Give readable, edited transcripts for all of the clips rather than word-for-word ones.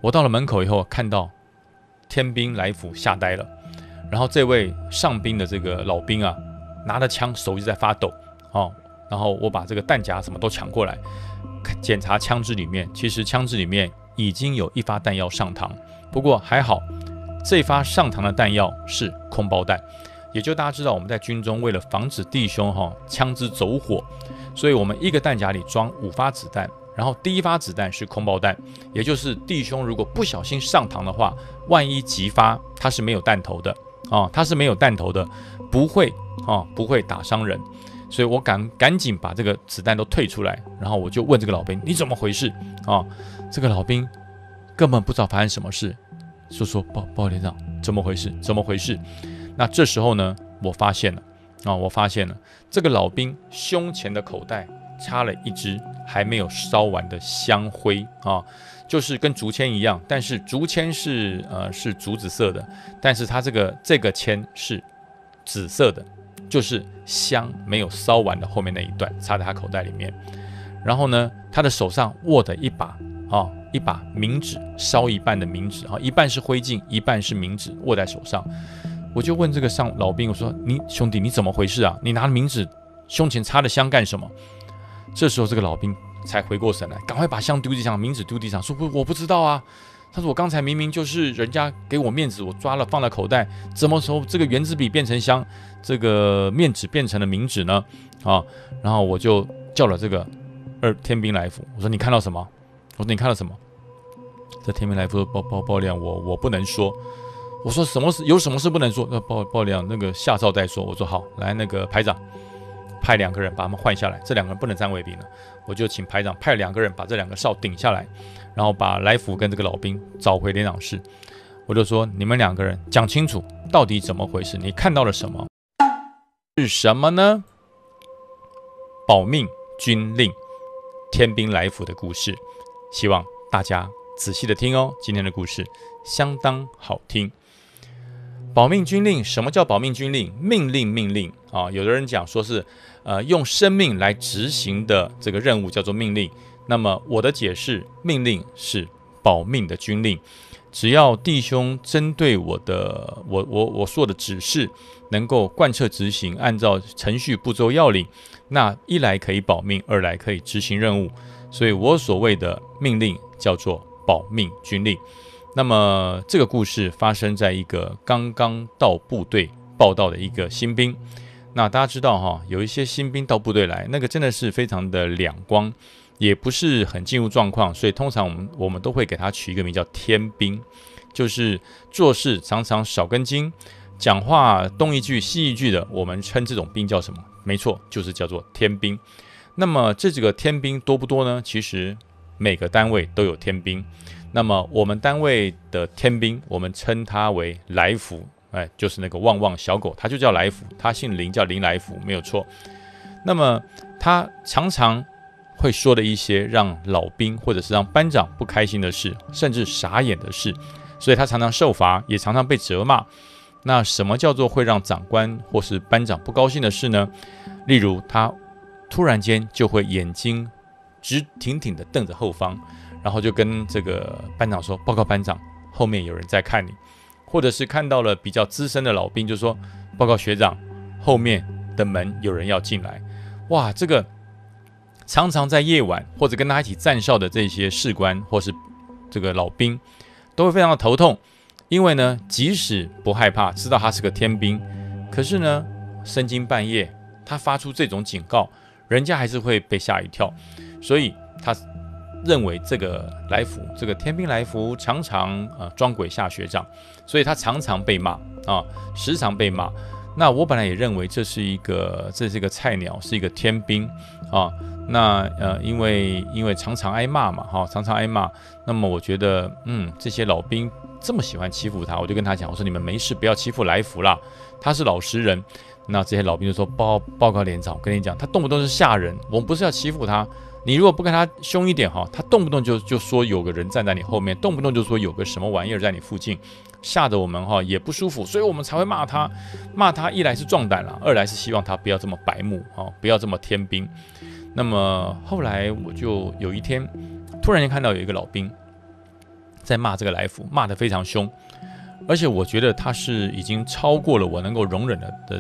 我到了门口以后，看到天兵来福吓呆了，然后这位上兵的这个老兵啊，拿着枪手一直在发抖哦，然后我把这个弹夹什么都抢过来，检查枪支里面，其实枪支里面已经有1发弹药上膛，不过还好，这发上膛的弹药是空包弹，也就大家知道我们在军中为了防止弟兄枪支走火，所以我们一个弹夹里装5发子弹，然后第1发子弹是空包弹，也就是弟兄如果不小心上膛的话，万一急发，它是没有弹头的它是没有弹头的，不会打伤人。所以我赶紧把这个子弹都退出来，然后我就问这个老兵你怎么回事这个老兵根本不知道发生什么事，就说报连长怎么回事。那这时候呢，我发现了这个老兵胸前的口袋插了一支还没有烧完的香灰就是跟竹签一样，但是竹签是竹子色的，但是它这个签是紫色的，就是香没有烧完的后面那一段插在他口袋里面。然后呢，他的手上握的一把冥纸，烧一半的冥纸一半是灰烬，一半是冥纸，握在手上。我就问这个老兵，我说兄弟你怎么回事啊？你拿冥纸胸前插的香干什么？这时候这个老兵才回过神来，赶快把香丢地上，冥纸丢地上，说我不知道啊。他说我刚才明明就是人家给我面子，我抓了放在口袋，怎么说这个原子笔变成香，这个面纸变成了冥纸呢？然后我就叫了这个天兵来福，我说你看到什么？我说你看到什么？这天兵来福说报亮，我不能说。我说有什么事不能说？报亮那个下诏再说。我说好，来那个排长派2个人把他们换下来，这2个人不能站卫兵了，我就请排长派2个人把这2个哨顶下来，然后把来福跟这个老兵找回连长室。我就说你们2个人讲清楚到底怎么回事，你看到了什么？是什么呢？保命军令天兵来福的故事，希望大家仔细的听哦，今天的故事相当好听。保命军令，什么叫保命军令？命令有的人讲说是用生命来执行的这个任务叫做命令。那么我的解释，命令是保命的军令，只要弟兄针对我说的指示能够贯彻执行，按照程序步骤要领，那一来可以保命，二来可以执行任务。所以我所谓的命令叫做保命军令。那么这个故事发生在一个刚刚到部队报到的一个新兵。那大家知道有一些新兵到部队来，那个真的是非常的两光，也不是很进入状况，所以通常我们都会给他取一个名叫天兵，就是做事常常少根筋，讲话东一句西一句的，我们称这种兵叫什么？没错，就是叫做天兵。那么这几个天兵多不多呢？其实每个单位都有天兵。那么我们单位的天兵，我们称他为来福，就是那个旺旺小狗，他就叫来福，他姓林，叫林来福，没有错。那么他常常会说的一些让老兵或者是让班长不开心的事，甚至傻眼的事，所以他常常受罚，也常常被责骂。那什么叫做会让长官或是班长不高兴的事呢？例如他突然间就会眼睛直挺挺的瞪着后方，然后就跟这个班长说，报告班长，后面有人在看你。或者是看到了比较资深的老兵，就说，报告学长，后面的门有人要进来。哇，这个常常在夜晚或者跟他一起站哨的这些士官或是这个老兵都会非常的头痛，因为呢，即使不害怕，知道他是个天兵，可是呢，深更半夜他发出这种警告，人家还是会被吓一跳。所以他认为这个来福，这个天兵来福常常装鬼吓学长，所以他常常被骂时常被骂。那我本来也认为这是一个菜鸟，是一个天兵那因为常常挨骂嘛常常挨骂，那么我觉得这些老兵这么喜欢欺负他，我就跟他讲，我说你们没事，不要欺负来福啦，他是老实人。那这些老兵就说，报告连长，我跟你讲，他动不动是吓人，我们不是要欺负他，你如果不跟他凶一点他动不动就说有个人站在你后面，动不动就说有个什么玩意儿在你附近，吓得我们也不舒服，所以我们才会骂他。骂他一来是壮胆啦，二来是希望他不要这么白目不要这么天兵。那么后来我就有一天突然间看到有一个老兵在骂这个来福，骂得非常凶，而且我觉得他是已经超过了我能够容忍的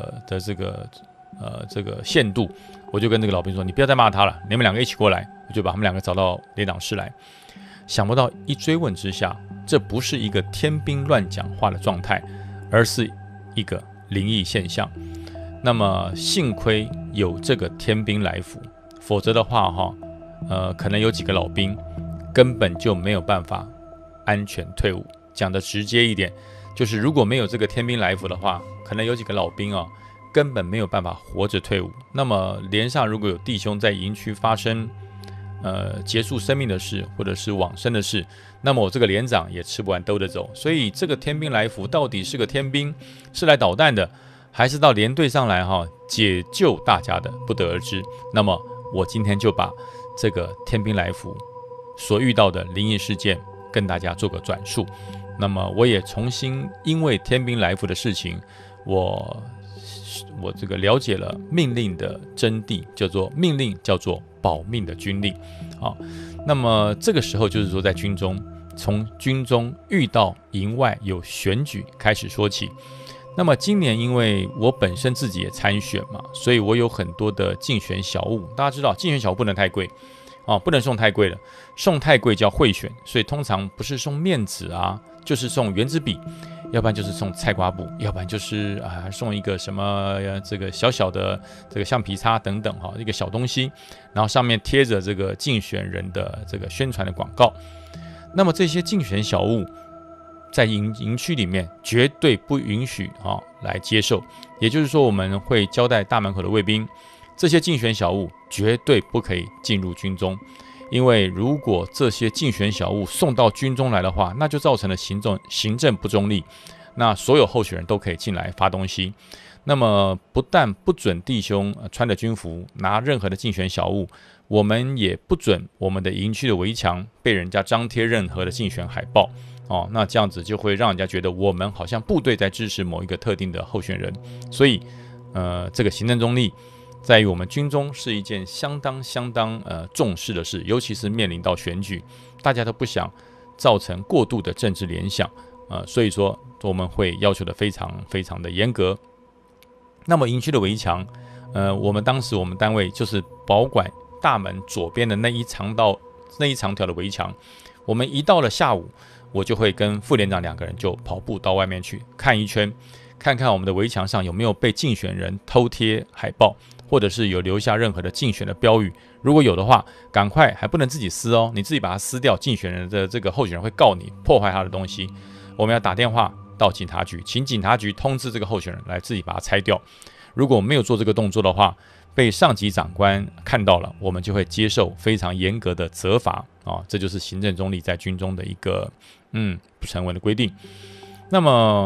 这个限度。我就跟这个老兵说，你不要再骂他了，你们两个一起过来，我就把他们两个找到连长室来。想不到一追问之下，这不是一个天兵乱讲话的状态，而是一个灵异现象。那么幸亏有这个天兵来福，否则的话可能有几个老兵根本就没有办法安全退伍。讲的直接一点，就是如果没有这个天兵来福的话，可能有几个老兵根本没有办法活着退伍。那么连上如果有弟兄在营区发生结束生命的事，或者是往生的事，那么我这个连长也吃不完兜着走。所以这个天兵来福到底是个天兵，是来捣蛋的，还是到连队上来解救大家的，不得而知。那么我今天就把这个天兵来福所遇到的灵异事件跟大家做个转述。那么我也重新因为天兵来福的事情，我这个了解了命令的真谛，命令叫做保命的军令。那么这个时候就是说，在军中，从军中遇到营外有选举开始说起。那么今年因为我本身自己也参选嘛，所以我有很多的竞选小物。大家知道竞选小物不能太贵不能送太贵了，送太贵叫贿选，所以通常不是送面纸就是送原子笔，要不然就是送菜瓜布，要不然就是送一个什么这个小小的这个橡皮擦等等一个小东西，然后上面贴着这个竞选人的这个宣传的广告。那么这些竞选小物在营区里面绝对不允许来接受，也就是说我们会交代大门口的卫兵，这些竞选小物绝对不可以进入军中。因为如果这些竞选小物送到军中来的话，那就造成了行政不中立，那所有候选人都可以进来发东西。那么不但不准弟兄穿着军服拿任何的竞选小物，我们也不准我们的营区的围墙被人家张贴任何的竞选海报那这样子就会让人家觉得我们好像部队在支持某一个特定的候选人。所以这个行政中立在于我们军中是一件相当重视的事，尤其是面临到选举，大家都不想造成过度的政治联想所以说我们会要求的非常的严格。那么营区的围墙我们单位就是保管大门左边的那一长条的围墙。我们一到了下午，我就会跟副连长2个人就跑步到外面去看一圈，看看我们的围墙上有没有被竞选人偷贴海报，或者是有留下任何的竞选的标语。如果有的话，赶快，还不能自己撕你自己把它撕掉，竞选人的这个候选人会告你破坏他的东西。我们要打电话到警察局，请警察局通知这个候选人来自己把它拆掉。如果没有做这个动作的话，被上级长官看到了，我们就会接受非常严格的责罚这就是行政中立在军中的一个不成文的规定。那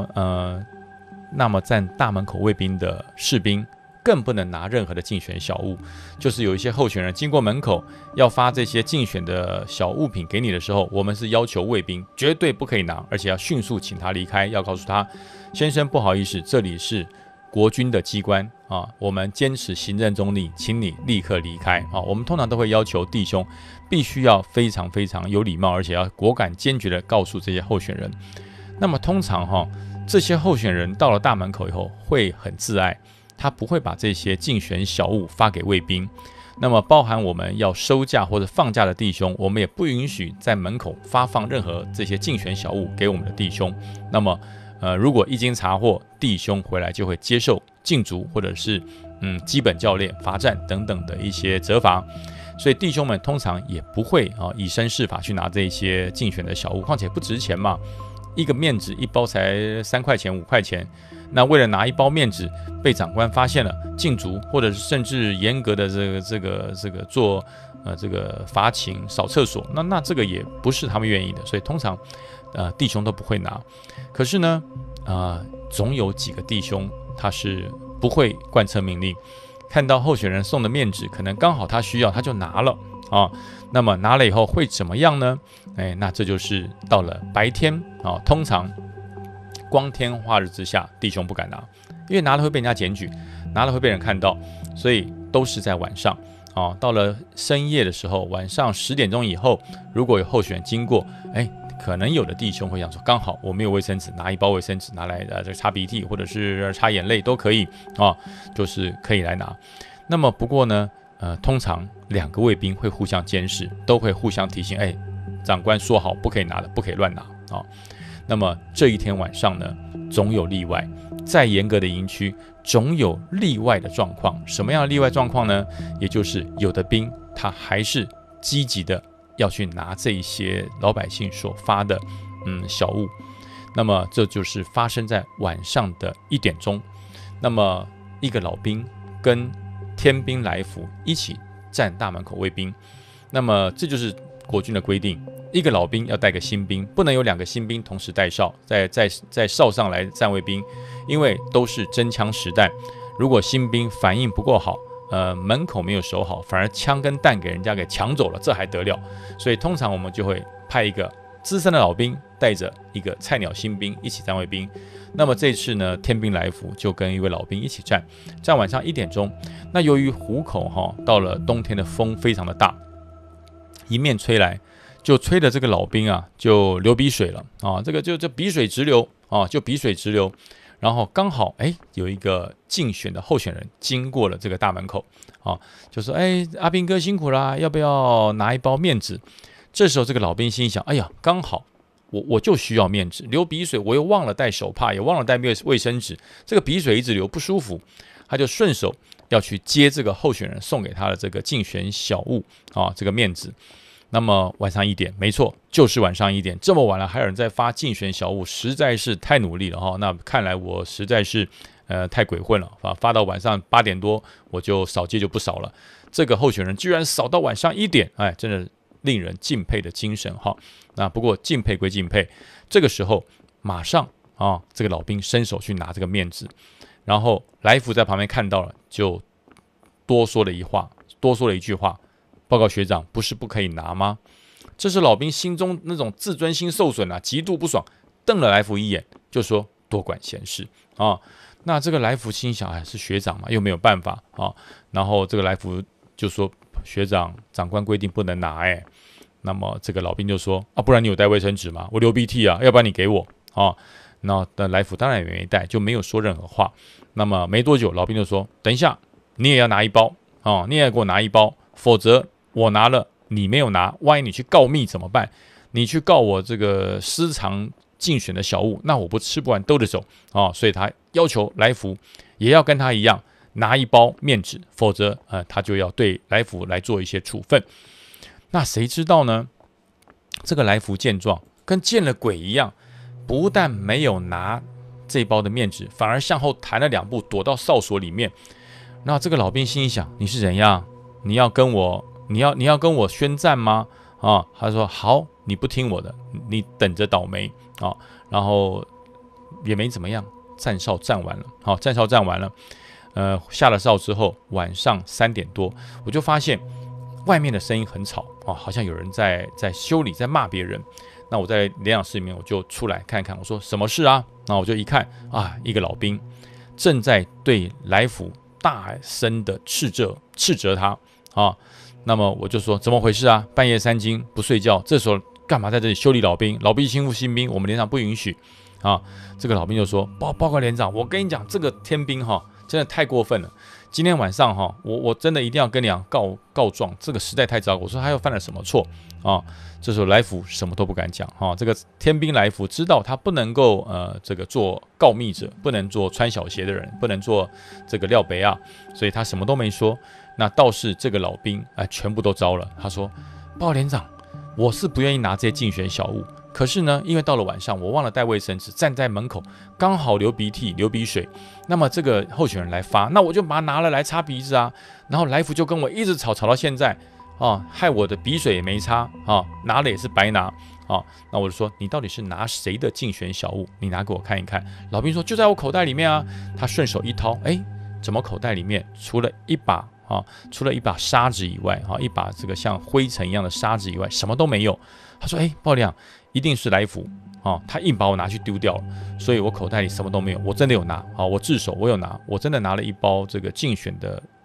么站大门口卫兵的士兵更不能拿任何的竞选小物，就是有一些候选人经过门口要发这些竞选的小物品给你的时候，我们是要求卫兵绝对不可以拿，而且要迅速请他离开，要告诉他，先生不好意思，这里是国军的机关我们坚持行政中立，请你立刻离开我们通常都会要求弟兄必须要非常有礼貌，而且要果敢坚决的告诉这些候选人。那么通常这些候选人到了大门口以后会很自爱，他不会把这些竞选小物发给卫兵。那么包含我们要收假或者放假的弟兄，我们也不允许在门口发放任何这些竞选小物给我们的弟兄。那么如果一经查获，弟兄回来就会接受禁足或者是基本教练、罚站等等的一些责罚。所以弟兄们通常也不会以身试法去拿这些竞选的小物，况且不值钱嘛，一个面纸一包才3块钱5块钱，那为了拿一包面纸被长官发现了禁足，或者是甚至严格的这个做这个罚勤扫厕所，那这个也不是他们愿意的，所以通常弟兄都不会拿。可是呢总有几个弟兄他是不会贯彻命令，看到候选人送的面纸可能刚好他需要，他就拿了那么拿了以后会怎么样呢？那这就是到了白天通常光天化日之下弟兄不敢拿，因为拿了会被人家检举，拿了会被人看到，所以都是在晚上到了深夜的时候，晚上10点钟以后，如果有候选人经过可能有的弟兄会想说，刚好我没有卫生纸，拿一包卫生纸拿来这擦鼻涕或者是擦眼泪都可以啊，就是可以来拿。那么不过呢，通常2个卫兵会互相监视，都会互相提醒，长官说好不可以拿的，不可以乱拿啊。那么这一天晚上呢，总有例外，再严格的营区总有例外的状况。什么样的例外状况呢？也就是有的兵他还是积极的要去拿这一些老百姓所发的小物。那么这就是发生在晚上的1点钟。那么一个老兵跟天兵来福一起站大门口卫兵。那么这就是国军的规定，一个老兵要带个新兵，不能有2个新兵同时带哨，在哨上来站卫兵，因为都是真枪实弹。如果新兵反应不够好，门口没有守好，反而枪跟弹给人家给抢走了，这还得了？所以通常我们就会派一个资深的老兵带着一个菜鸟新兵一起站卫兵。那么这次呢，天兵来福就跟一位老兵一起站晚上1点钟。那由于湖口到了冬天的风非常的大，一面吹来，就吹的这个老兵啊就流鼻水了啊，这个就鼻水直流啊，就鼻水直流。然后刚好有一个竞选的候选人经过了这个大门口啊，就说阿兵哥辛苦啦，要不要拿一包面纸？这时候这个老兵心想，哎呀，刚好我就需要面纸，流鼻水我又忘了带手帕，也忘了带卫生纸，这个鼻水一直流不舒服，他就顺手要去接这个候选人送给他的这个竞选小物啊，这个面纸。那么晚上1点，没错，就是晚上1点，这么晚了还有人在发竞选小物，实在是太努力了哈。那看来我实在是太鬼混了啊！发到晚上8点多，我就扫街就不扫了。这个候选人居然扫到晚上1点，真的令人敬佩的精神哈。那不过敬佩归敬佩，这个时候马上这个老兵伸手去拿这个面纸，然后来福在旁边看到了，就多说了一句话。报告学长，不是不可以拿吗？这是老兵心中那种自尊心受损啊，极度不爽，瞪了来福一眼，就说多管闲事啊。那这个来福心想，是学长嘛，又没有办法啊。然后这个来福就说，学长，长官规定不能拿那么这个老兵就说不然你有带卫生纸吗？我流鼻涕啊，要不然你给我啊。那来福当然也没带，就没有说任何话。那么没多久，老兵就说，等一下，你也要拿一包啊，你也要给我拿一包，否则我拿了，你没有拿，万一你去告密怎么办？你去告我这个私藏竞选的小物，那我不吃不完兜着走啊！所以他要求来福也要跟他一样拿一包面纸，否则他就要对来福来做一些处分。那谁知道呢？这个来福见状，跟见了鬼一样，不但没有拿这包的面纸，反而向后弹了2步，躲到哨所里面。那这个老兵心里想：你是怎样？你要跟我宣战吗？他说好，你不听我的，你等着倒霉啊！然后也没怎么样，站哨站完了，下了哨之后，晚上3点多，我就发现外面的声音很吵好像有人在修理，在骂别人。那我在连长室里面，我就出来看看，我说什么事啊？那我就一看一个老兵正在对来福大声的斥责他那么我就说怎么回事啊？半夜3更不睡觉，这时候干嘛在这里修理老兵？老兵欺负新兵，我们连长不允许这个老兵就说报告连长，我跟你讲，这个天兵真的太过分了。今天晚上我真的一定要跟你告状，这个实在太糟糕。我说他又犯了什么错这时候来福什么都不敢讲这个天兵来福知道他不能够这个做告密者，不能做穿小鞋的人，不能做这个廖北所以他什么都没说。那倒是这个老兵全部都招了。他说：“报告连长，我是不愿意拿这些竞选小物，可是呢，因为到了晚上，我忘了带卫生纸，站在门口刚好流鼻涕、流鼻水。那么这个候选人来发，那我就把它拿了来擦鼻子啊。然后来福就跟我一直吵到现在害我的鼻水也没擦拿了也是白拿那我就说你到底是拿谁的竞选小物？你拿给我看一看。老兵说就在我口袋里面啊。他顺手一掏，怎么口袋里面除了一把沙子以外一把这个像灰尘一样的沙子以外，什么都没有。他说报亮，一定是来福他硬把我拿去丢掉了，所以我口袋里什么都没有。我真的有拿我自首，我有拿，我真的拿了一包这个竞选的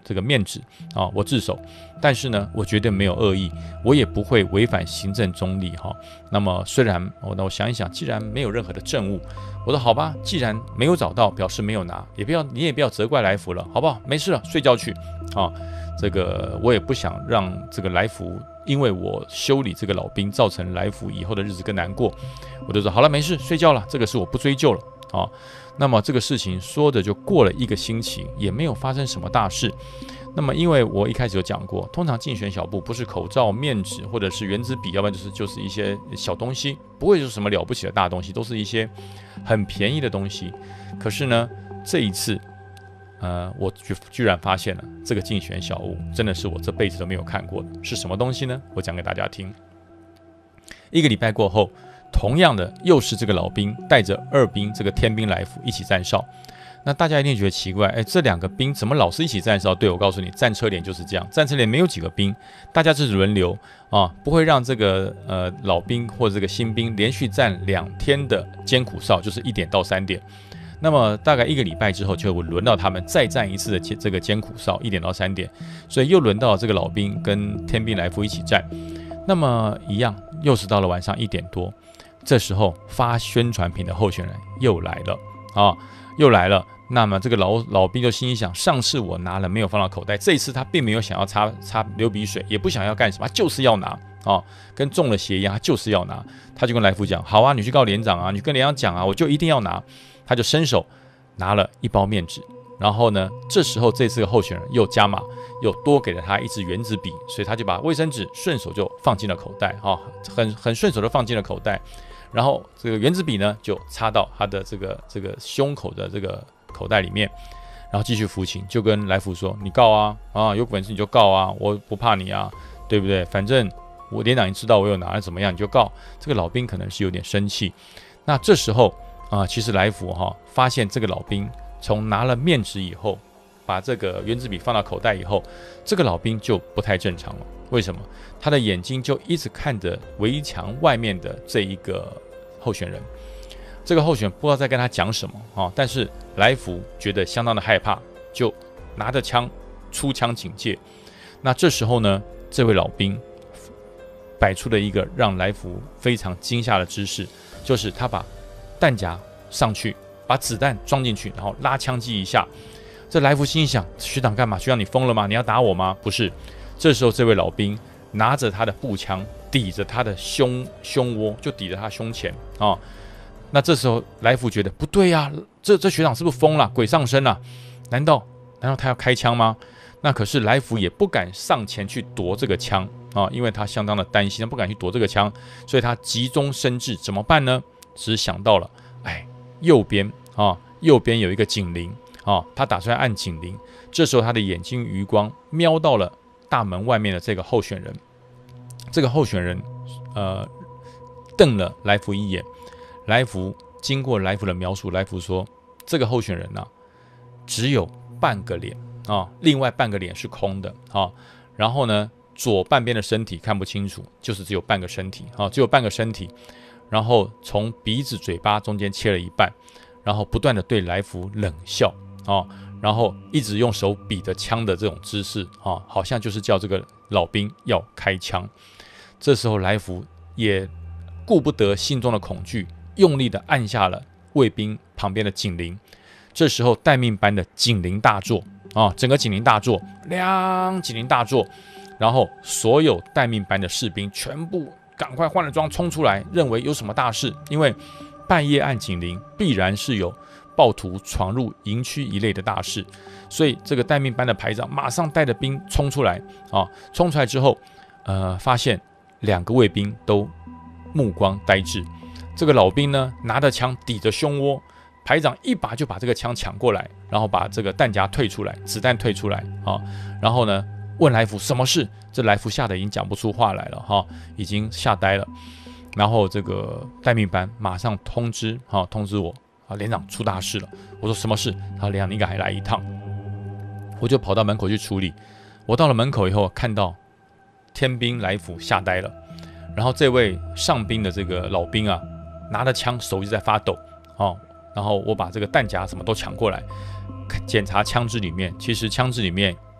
这个面纸啊，我自首，但是呢，我绝对没有恶意，我也不会违反行政中立哈。那么虽然那我想一想，既然没有任何的证物，我说好吧，既然没有找到，表示没有拿，你也不要责怪来福了，好不好？没事了，睡觉去啊。这个我也不想让这个来福因为我修理这个老兵，造成来福以后的日子更难过，我就说好了，没事，睡觉了，这个事我不追究了啊。那么这个事情说的就过了1个星期，也没有发生什么大事。那么因为我一开始有讲过，通常竞选小布不是口罩、面纸或者是原子笔，要不然就是一些小东西，不会有什么了不起的大东西，都是一些很便宜的东西。可是呢，这一次，我居然发现了这个竞选小物，真的是我这辈子都没有看过的，是什么东西呢？我讲给大家听。1个礼拜过后，同样的又是这个老兵带着2兵这个天兵来福一起站哨。那大家一定觉得奇怪，这2个兵怎么老是一起站哨？对，我告诉你，战车连就是这样，战车连没有几个兵，大家是轮流啊，不会让这个老兵或者这个新兵连续站2天的艰苦哨，就是1点到3点。那么大概1个礼拜之后，就轮到他们再站一次的这个艰苦哨，1点到3点，所以又轮到这个老兵跟天兵来福一起站。那么一样，又是到了晚上1点多，这时候发宣传品的候选人又来了啊，又来了。那么这个老兵就心里想，上次我拿了没有放到口袋，这一次他并没有想要擦流鼻水，也不想要干什么，他就是要拿啊，跟中了邪一样，他就是要拿。他就跟来福讲，好啊，你去告连长啊，你去跟连长讲啊，我就一定要拿。他就伸手拿了1包面纸，然后呢，这时候这次的候选人又加码，又多给了他1支原子笔，所以他就把卫生纸顺手就放进了口袋啊，很顺手的放进了口袋。然后这个原子笔呢，就插到他的这个胸口的这个口袋里面，然后继续服勤，就跟来福说：“你告啊，有本事你就告啊，我不怕你啊，对不对？反正我连长你知道我有拿，怎么样你就告。”这个老兵可能是有点生气。那这时候其实来福发现这个老兵从拿了面纸以后，把这个原子笔放到口袋以后，这个老兵就不太正常了。为什么？他的眼睛就一直看着围墙外面的这一个候选人。这个候选不知道在跟他讲什么但是来福觉得相当的害怕，就拿着枪出枪警戒。那这时候呢，这位老兵摆出了一个让来福非常惊吓的姿势，就是他把弹夹上去，把子弹装进去，然后拉枪机一下。这来福心想，学长干嘛？学长你疯了吗？你要打我吗？不是。这时候这位老兵拿着他的步枪抵着他的胸窝，就抵着他胸前那这时候来福觉得不对呀，这学长是不是疯了？鬼上身了？难道他要开枪吗？那可是来福也不敢上前去夺这个枪因为他相当的担心，他不敢去夺这个枪，所以他急中生智，怎么办呢？只想到了，右边有一个警铃他打算按警铃。这时候他的眼睛余光瞄到了大门外面的这个候选人，这个候选人瞪了来福一眼。来福经过来福的描述，来福说这个候选人只有半个脸另外半个脸是空的然后呢，左半边的身体看不清楚，就是只有半个身体只有半个身体。然后从鼻子、嘴巴中间切了一半，然后不断的对来福冷笑然后一直用手比着枪的这种姿势好像就是叫这个老兵要开枪。这时候来福也顾不得心中的恐惧，用力的按下了卫兵旁边的警铃。这时候待命班的警铃大作整个警铃大作，亮，警铃大作。然后所有待命班的士兵全部赶快换了装冲出来，认为有什么大事，因为半夜按警铃必然是有暴徒闯入营区一类的大事。所以这个待命班的排长马上带着兵冲出来冲出来之后发现2个卫兵都目光呆滞。这个老兵呢，拿着枪抵着胸窝，排长一把就把这个枪抢过来，然后把这个弹夹退出来，子弹退出来然后呢问来福什么事。这来福吓得已经讲不出话来了已经吓呆了。然后这个待命班马上通知我连长出大事了。我说什么事？他说连长你应该还来一趟。我就跑到门口去处理。我到了门口以后，看到天兵来福吓呆了。然后这位上兵的这个老兵拿着枪，手一直在发抖然后我把这个弹夹什么都抢过来，检查枪支里面，其实枪支里面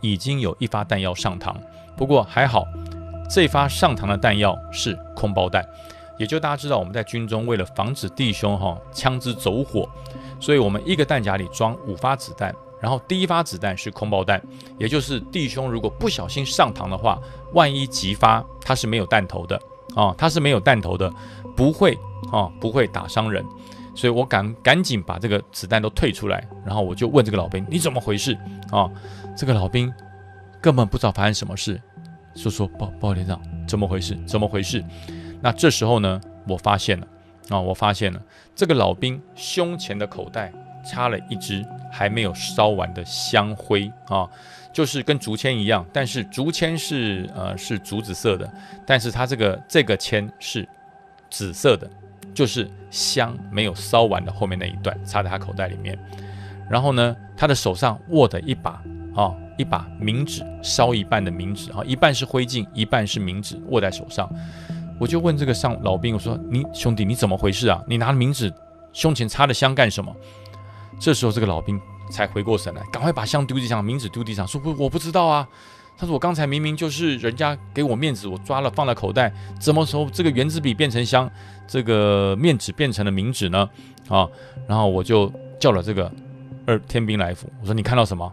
已经有1发弹药上膛，不过还好，这发上膛的弹药是空包弹。也就大家知道，我们在军中为了防止弟兄枪支走火，所以我们一个弹夹里装5发子弹，然后第1发子弹是空包弹，也就是弟兄如果不小心上膛的话，万一急发，它是没有弹头的它是没有弹头的，不会打伤人。所以我赶紧把这个子弹都退出来，然后我就问这个老兵你怎么回事这个老兵根本不知道发生什么事，就说报连长怎么回事。那这时候呢，我发现了这个老兵胸前的口袋插了一支还没有烧完的香灰就是跟竹签一样，但是竹签是竹子色的，但是它这个签是紫色的，就是香没有烧完的后面那一段插在他口袋里面。然后呢，他的手上握的一把冥纸，烧一半的冥纸一半是灰烬，一半是冥纸，握在手上。我就问这个老兵，我说兄弟你怎么回事啊？你拿冥纸胸前插的香干什么？这时候这个老兵才回过神来，赶快把香丢地上，冥纸丢地上，说我不知道啊。他说我刚才明明就是人家给我面子，我抓了放在口袋，怎么说这个原子笔变成香，这个面纸变成了冥纸呢？然后我就叫了这个天兵来福，我说你看到什么？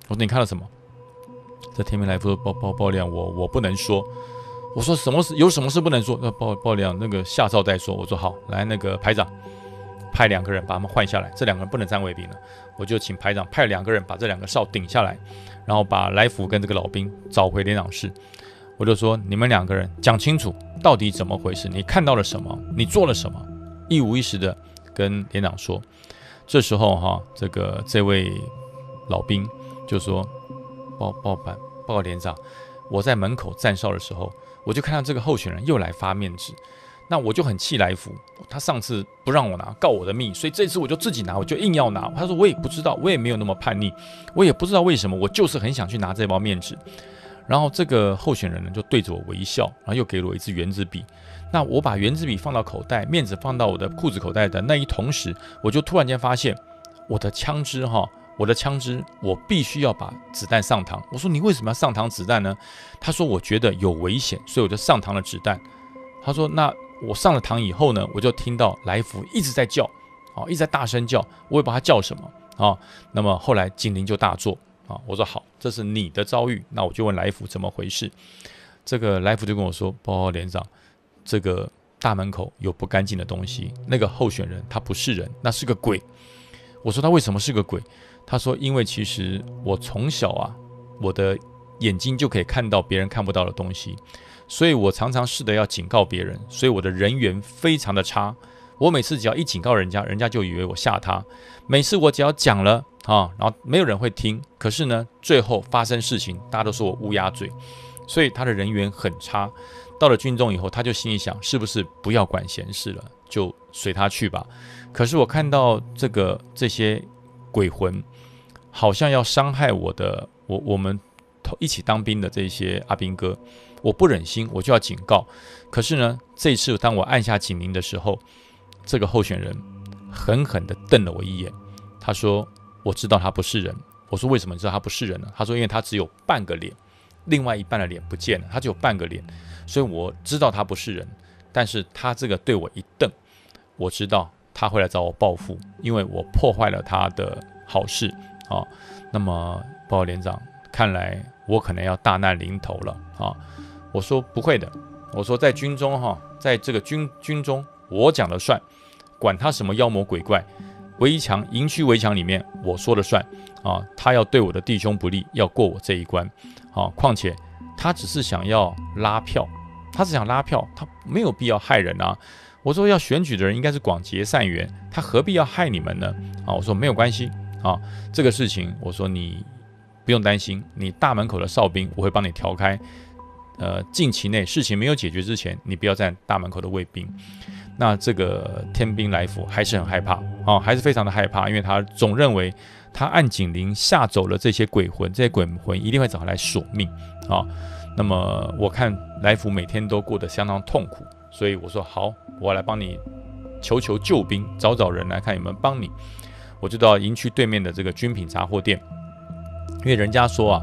这天兵来福说报亮，我不能说。我说有什么事不能说？报亮那个下诏再说。我说好，来那个排长派2个人把他们换下来，这2个人不能站卫兵了。我就请排长派2个人把这2个哨顶下来，然后把来福跟这个老兵找回连长室。我就说你们2个人讲清楚到底怎么回事，你看到了什么，你做了什么，一五一十的跟连长说。这时候这位老兵就说报连长，我在门口站哨的时候，我就看到这个候选人又来发面纸，那我就很气来福，他上次不让我拿，告我的密，所以这次我就自己拿，我就硬要拿。他说我也不知道，我也没有那么叛逆，我也不知道为什么，我就是很想去拿这包面纸。然后这个候选人呢就对着我微笑，然后又给了我一支原子笔。那我把原子笔放到口袋，面纸放到我的裤子口袋的那一同时，我就突然间发现我的枪支我必须要把子弹上膛。我说你为什么要上膛子弹呢？他说我觉得有危险，所以我就上膛了子弹。他说那我上了膛以后呢，我就听到来福一直在叫一直在大声叫，我也不知道他叫什么那么后来警铃就大作我说好，这是你的遭遇。那我就问来福怎么回事。这个来福就跟我说，报告连长，这个大门口有不干净的东西，那个候选人他不是人，那是个鬼。我说他为什么是个鬼？他说因为其实我从小我的眼睛就可以看到别人看不到的东西，所以我常常试着要警告别人，所以我的人缘非常的差。我每次只要一警告人家，人家就以为我吓他。每次我只要讲了然后没有人会听，可是呢最后发生事情大家都说我乌鸦嘴，所以他的人缘很差。到了军中以后，他就心里想，是不是不要管闲事了，就随他去吧。可是我看到这些鬼魂好像要伤害我们一起当兵的这些阿兵哥，我不忍心，我就要警告。可是呢，这一次当我按下警铃的时候，这个候选人狠狠地瞪了我一眼。他说我知道他不是人。我说为什么你知道他不是人呢？他说因为他只有半个脸，另外一半的脸不见了，他只有半个脸，所以我知道他不是人。但是他这个对我一瞪，我知道他会来找我报复，因为我破坏了他的好事那么报告连长，看来我可能要大难临头了我说不会的，我说在军中在这个军中我讲了算，管他什么妖魔鬼怪，营区围墙里面我说了算他要对我的弟兄不利，要过我这一关况且他只是想要拉票，他没有必要害人我说要选举的人应该是广结善缘，他何必要害你们呢我说没有关系这个事情我说你不用担心，你大门口的哨兵我会帮你调开，近期内事情没有解决之前，你不要站大门口的卫兵。那这个天兵来福还是很害怕还是非常的害怕，因为他总认为他按警铃吓走了这些鬼魂，这些鬼魂一定会找他来索命那么我看来福每天都过得相当痛苦，所以我说好，我来帮你求救兵，找人来看有没有帮你。我就到营区对面的这个军品杂货店，因为人家说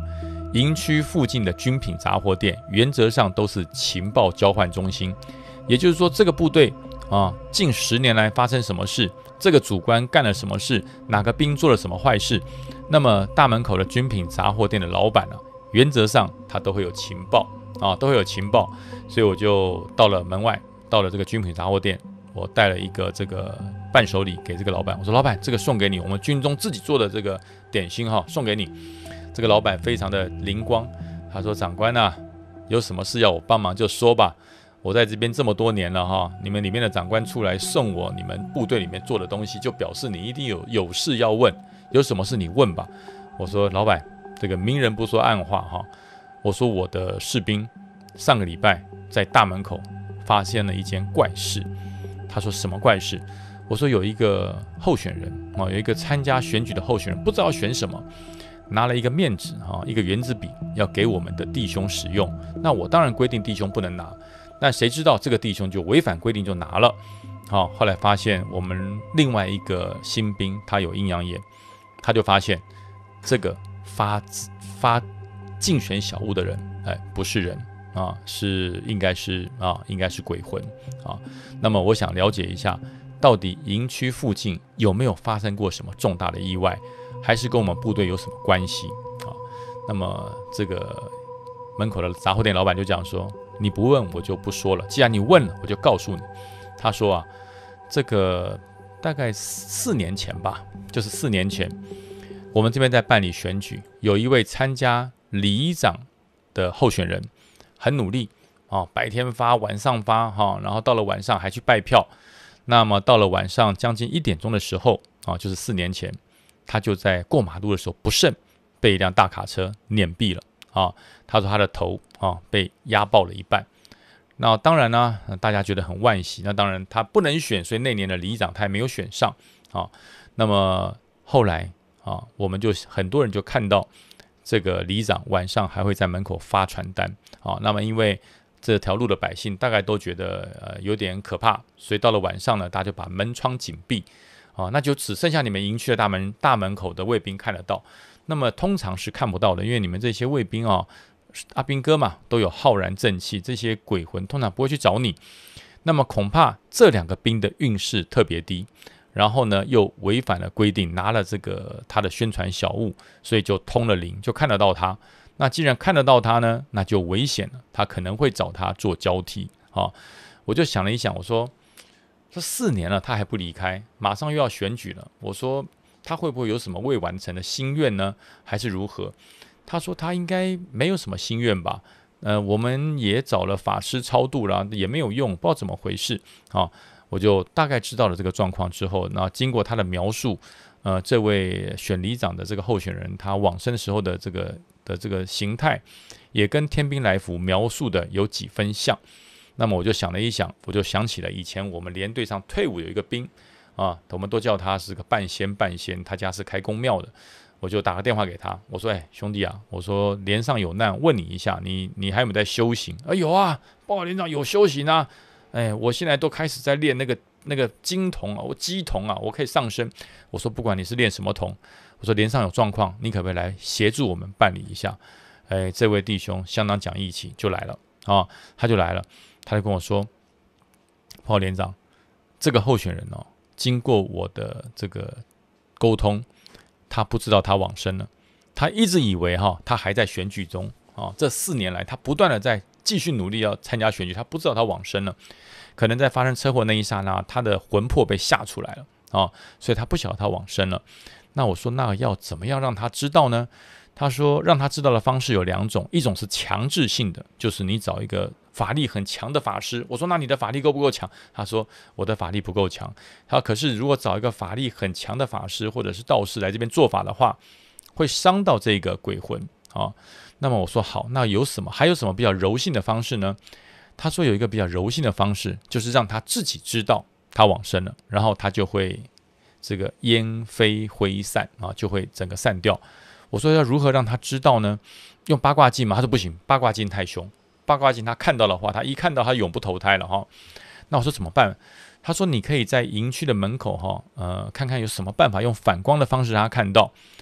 营区附近的军品杂货店原则上都是情报交换中心，也就是说，这个部队近10年来发生什么事，这个主官干了什么事，哪个兵做了什么坏事，那么大门口的军品杂货店的老板原则上他都会有情报都会有情报，所以我就到了门外，到了这个军品杂货店，我带了一个这个伴手礼给这个老板，我说老板，这个送给你，我们军中自己做的这个点心送给你。这个老板非常的灵光，他说长官有什么事要我帮忙就说吧，我在这边这么多年了你们里面的长官出来送我你们部队里面做的东西，就表示你一定有事要问，有什么事你问吧。我说老板，这个明人不说暗话我说我的士兵上个礼拜在大门口发现了一件怪事。他说什么怪事？我说有一个候选人有一个参加选举的候选人，不知道要选什么，拿了一个面纸一个圆珠笔要给我们的弟兄使用。那我当然规定弟兄不能拿，但谁知道这个弟兄就违反规定就拿了。后来发现我们另外一个新兵他有阴阳眼，他就发现这个发竞选小物的人不是人应该是鬼魂那么我想了解一下，到底营区附近有没有发生过什么重大的意外，还是跟我们部队有什么关系那么这个门口的杂货店老板就讲说，你不问我就不说了，既然你问了我就告诉你。他说这个大概4年前吧，就是4年前我们这边在办理选举，有一位参加里长的候选人很努力白天发晚上发然后到了晚上还去拜票。那么到了晚上将近1点钟的时候就是4年前，他就在过马路的时候不慎被一辆大卡车碾毙了他说他的头被压爆了一半。那当然呢，大家觉得很惋惜。那当然他不能选，所以那年的里长他也没有选上那么后来我们就很多人就看到这个里长晚上还会在门口发传单那么因为这条路的百姓大概都觉得有点可怕，所以到了晚上呢，大家就把门窗紧闭那就只剩下你们营区的大门口的卫兵看得到。那么通常是看不到的，因为你们这些卫兵阿兵哥嘛，都有浩然正气，这些鬼魂通常不会去找你。那么恐怕这2个兵的运势特别低，然后呢又违反了规定，拿了这个他的宣传小物，所以就通了灵，就看得到他。那既然看得到他呢，那就危险了，他可能会找他做交替我就想了一想，我说这4年了他还不离开，马上又要选举了，我说他会不会有什么未完成的心愿呢，还是如何？他说他应该没有什么心愿吧，我们也找了法师超度了，也没有用，不知道怎么回事我就大概知道了这个状况之后，那经过他的描述，这位选里长的这个候选人，他往生的时候的这个形态，也跟天兵来福描述的有几分像。那么我就想了一想，我就想起了以前我们连队上退伍有一个兵我们都叫他是个半仙，他家是开公庙的。我就打个电话给他，我说兄弟我说连上有难，问你一下，你还有没有在修行？有啊，报告连长有修行啊。我现在都开始在练那个金童我鸡童我可以上升。我说不管你是练什么童，我说连上有状况，你可不可以来协助我们办理一下？这位弟兄相当讲义气，就来了他就来了，他就跟我说，报告连长，这个候选人经过我的这个沟通，他不知道他往生了，他一直以为他还在选举中这4年来他不断的在继续努力要参加选举，他不知道他往生了，可能在发生车祸那一刹那，他的魂魄被吓出来了所以他不晓得他往生了。那我说那要怎么样让他知道呢？他说让他知道的方式有2种，一种是强制性的，就是你找一个法力很强的法师。我说那你的法力够不够强？他说我的法力不够强。他说可是如果找一个法力很强的法师或者是道士来这边做法的话，会伤到这个鬼魂那么我说好，那还有什么比较柔性的方式呢？他说有一个比较柔性的方式，就是让他自己知道他往生了，然后他就会这个烟飞灰散就会整个散掉。我说要如何让他知道呢？用八卦镜吗？他说不行，八卦镜太凶，八卦镜他看到的话，他一看到他永不投胎了那我说怎么办？他说你可以在营区的门口看看有什么办法用反光的方式让他看到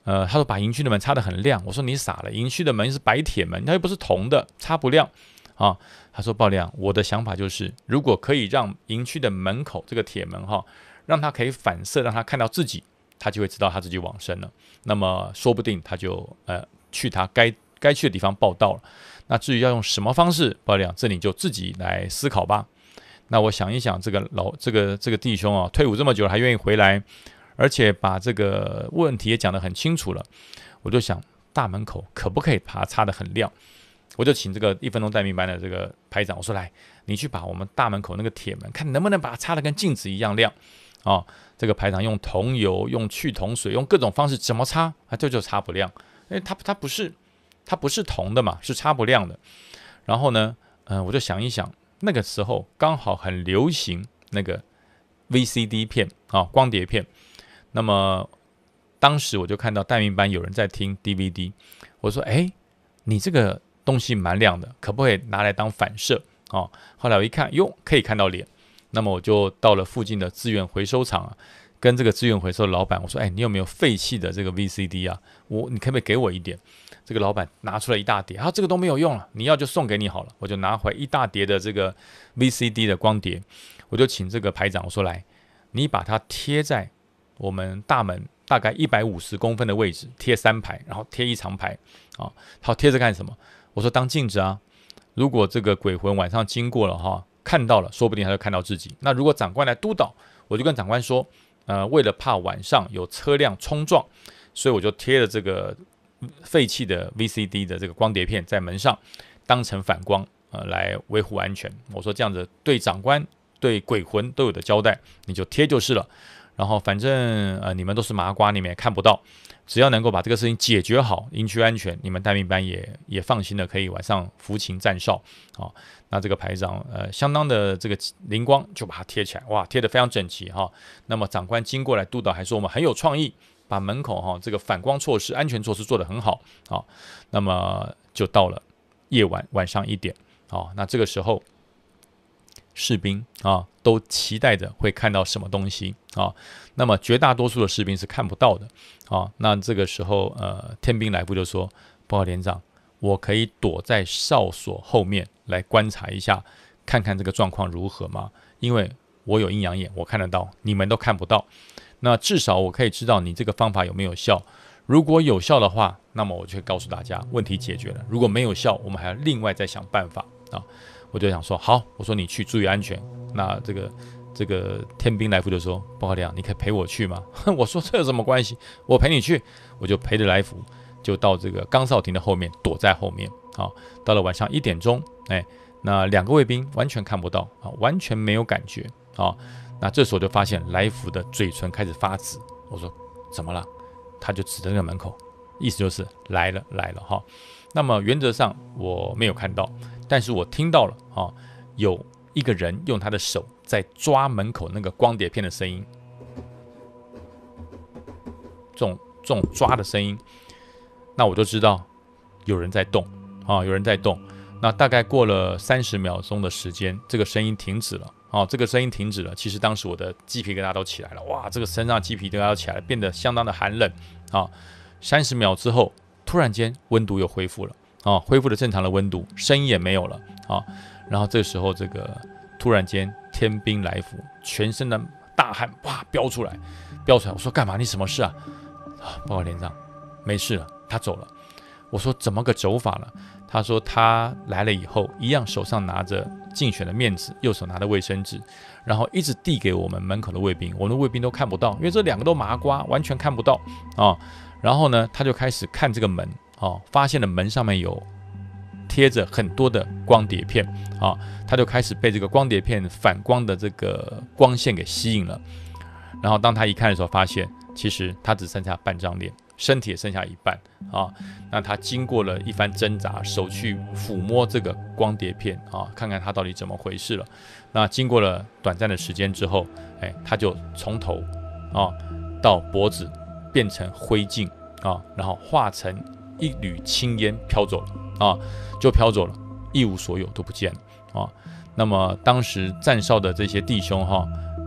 他说把营区的门擦得很亮。我说你傻了，营区的门是白铁门，它又不是铜的，擦不亮啊。他说爆亮，我的想法就是，如果可以让营区的门口这个铁门让他可以反射，让他看到自己，他就会知道他自己往生了。那么说不定他就去他该去的地方报到了。那至于要用什么方式爆亮，这你就自己来思考吧。那我想一想，这个弟兄退伍这么久了还愿意回来，而且把这个问题也讲得很清楚了，我就想大门口可不可以把它擦得很亮？我就请这个1分钟待命班的这个排长，我说来，你去把我们大门口那个铁门，看能不能把它擦得跟镜子一样亮这个排长用桐油、用去铜水、用各种方式怎么擦，这就擦不亮，因为它不是铜的嘛，是擦不亮的。然后呢，我就想一想，那个时候刚好很流行那个 VCD 片光碟片。那么当时我就看到待命班有人在听 DVD， 我说你这个东西蛮亮的，可不可以拿来当反射后来我一看，哟，可以看到脸。那么我就到了附近的资源回收厂跟这个资源回收的老板我说，你有没有废弃的这个 VCD 你可不可以给我一点？这个老板拿出来一大叠，这个都没有用了，你要就送给你好了。我就拿回一大叠的这个 VCD 的光碟，我就请这个排长我说来，你把它贴在我们大门大概150公分的位置，贴3排，然后贴一长排好，贴着干什么？我说当镜子如果这个鬼魂晚上经过了看到了，说不定他就看到自己。那如果长官来督导，我就跟长官说，为了怕晚上有车辆冲撞，所以我就贴了这个废弃的 VCD 的这个光碟片在门上，当成反光来维护安全。我说这样子对长官、对鬼魂都有的交代，你就贴就是了。然后反正你们都是麻瓜，你们也看不到，只要能够把这个事情解决好，营区安全，你们待命班也放心的可以晚上服勤站哨那这个排长相当的这个灵光，就把它贴起来，哇，贴得非常整齐那么长官经过来督导，还说我们很有创意，把门口这个反光措施、安全措施做得很好那么就到了晚上1点那这个时候士兵都期待着会看到什么东西那么绝大多数的士兵是看不到的那这个时候天兵来福就说，报告连长，我可以躲在哨所后面来观察一下，看看这个状况如何吗？因为我有阴阳眼，我看得到，你们都看不到。那至少我可以知道你这个方法有没有效。如果有效的话，那么我就会告诉大家问题解决了。如果没有效，我们还要另外再想办法我就想说好，我说你去注意安全。那这个天兵来福就说，报告连长，你可以陪我去吗？我说这有什么关系？我陪你去。我就陪着来福，就到这个岗哨亭的后面，躲在后面到了晚上1点钟，那2个卫兵完全看不到完全没有感觉那这时候就发现来福的嘴唇开始发紫。我说怎么了？他就指着那个门口，意思就是来了那么原则上我没有看到，但是我听到了有一个人用他的手在抓门口那个光碟片的声音，这种抓的声音，那我就知道有人在动有人在动。那大概过了30秒钟的时间，这个声音停止了这个声音停止了。其实当时我的鸡皮疙瘩都起来了，哇，这个身上鸡皮疙瘩都起来了，变得相当的寒冷30秒之后，突然间温度又恢复了恢复了正常的温度，声音也没有了然后这个时候，这个突然间天兵来福，全身的大汗哇飙出来。我说干嘛？你什么事报告连长，没事了，他走了。我说怎么个走法了？他说他来了以后，一样手上拿着竞选的面纸，右手拿着卫生纸，然后一直递给我们门口的卫兵，我们的卫兵都看不到，因为这2个都麻瓜，完全看不到然后呢，他就开始看这个门发现了门上面有贴着很多的光碟片他就开始被这个光碟片反光的这个光线给吸引了。然后当他一看的时候，发现其实他只剩下半张脸，身体也剩下一半那他经过了一番挣扎，手去抚摸这个光碟片看看他到底怎么回事了。那经过了短暂的时间之后，他就从头到脖子变成灰烬然后化成一缕青烟飘走了就飘走了，一无所有，都不见了那么当时站哨的这些弟兄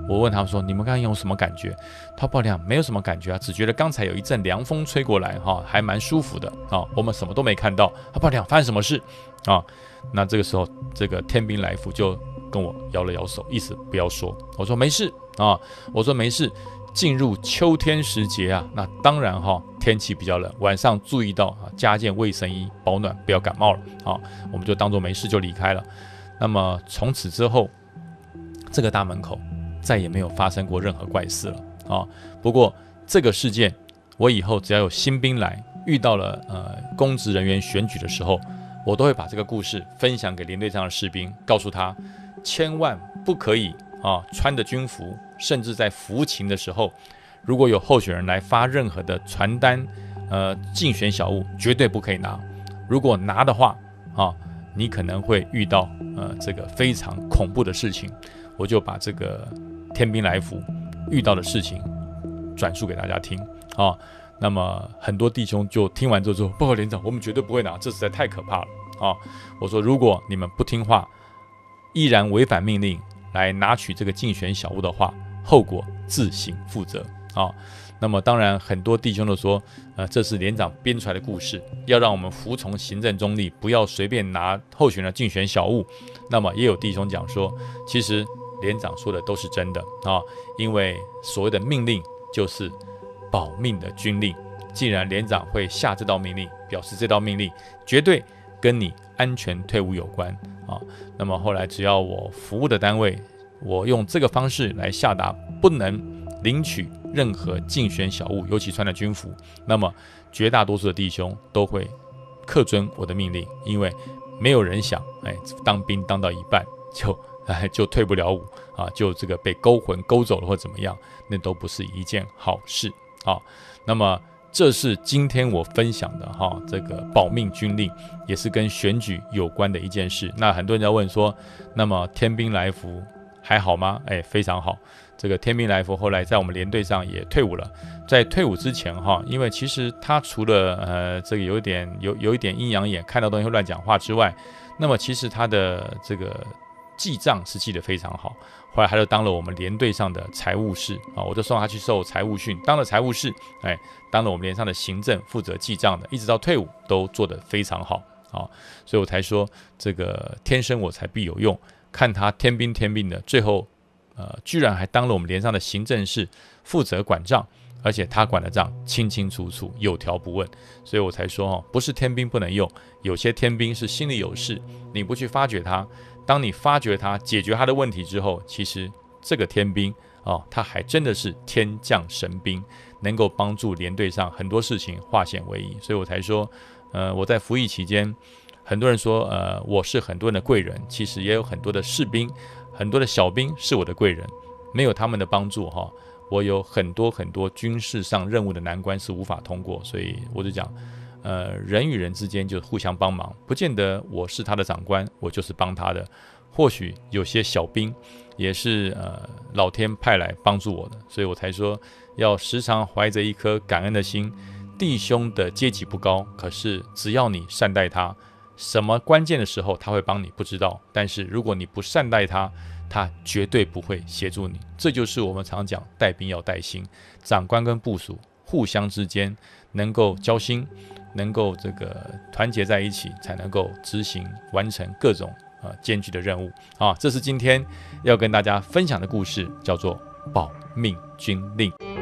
我问他们说：“你们刚刚有什么感觉？”他报亮没有什么感觉啊，只觉得刚才有一阵凉风吹过来，还蛮舒服的啊。我们什么都没看到。他报亮发生什么事啊？那这个时候，这个天兵来福就跟我摇了摇手，意思不要说。我说没事啊，我说没事。进入秋天时节啊，那当然天气比较冷，晚上注意到加件卫生衣，保暖，不要感冒了啊。我们就当作没事就离开了。那么从此之后，这个大门口再也没有发生过任何怪事了啊。不过这个事件，我以后只要有新兵来，遇到了公职人员选举的时候，我都会把这个故事分享给连队上的士兵，告诉他千万不可以穿着军服，甚至在服勤的时候，如果有候选人来发任何的传单、竞选小物，绝对不可以拿。如果拿的话你可能会遇到这个非常恐怖的事情。我就把这个天兵来福遇到的事情转述给大家听啊。那么很多弟兄就听完之后说：“报告连长，我们绝对不会拿，这实在太可怕了啊！”我说：“如果你们不听话，依然违反命令来拿取这个竞选小物的话，后果自行负责啊。”那么当然，很多弟兄都说，这是连长编出来的故事，要让我们服从行政中立，不要随便拿候选人竞选小物。那么也有弟兄讲说，其实连长说的都是真的啊，因为所谓的命令就是保命的军令。既然连长会下这道命令，表示这道命令绝对跟你安全退伍有关啊。那么后来只要我服务的单位，我用这个方式来下达不能领取任何竞选小物，尤其穿的军服，那么绝大多数的弟兄都会恪遵我的命令，因为没有人想当兵当到一半就退不了伍啊，就这个被勾魂勾走了或怎么样，那都不是一件好事啊。那么这是今天我分享的这个保命军令，也是跟选举有关的一件事。那很多人在问说，那么天兵来福还好吗？非常好。这个天兵来福后来在我们连队上也退伍了。在退伍之前因为其实他除了这个有一点阴阳眼，看到东西会乱讲话之外，那么其实他的这个记账是记得非常好。后来他就当了我们连队上的财务士我就送他去受财务训，当了财务士，当了我们连上的行政，负责记账的，一直到退伍都做得非常好所以我才说这个天生我材必有用。看他天兵的，最后居然还当了我们连上的行政室，负责管账，而且他管的账清清楚楚，有条不紊。所以我才说不是天兵不能用，有些天兵是心里有事，你不去发掘他，当你发掘他，解决他的问题之后，其实这个天兵他还真的是天降神兵，能够帮助连队上很多事情化险为夷。所以我才说我在服役期间，很多人说我是很多人的贵人，其实也有很多的士兵，很多的小兵是我的贵人，没有他们的帮助我有很多军事上任务的难关是无法通过。所以我就讲人与人之间就互相帮忙，不见得我是他的长官我就是帮他的，或许有些小兵也是老天派来帮助我的。所以我才说要时常怀着一颗感恩的心。弟兄的阶级不高，可是只要你善待他，什么关键的时候他会帮你不知道，但是如果你不善待他，他绝对不会协助你。这就是我们常讲带兵要带心，长官跟部属互相之间能够交心，能够这个团结在一起，才能够执行完成各种艰巨的任务这是今天要跟大家分享的故事，叫做保命军令。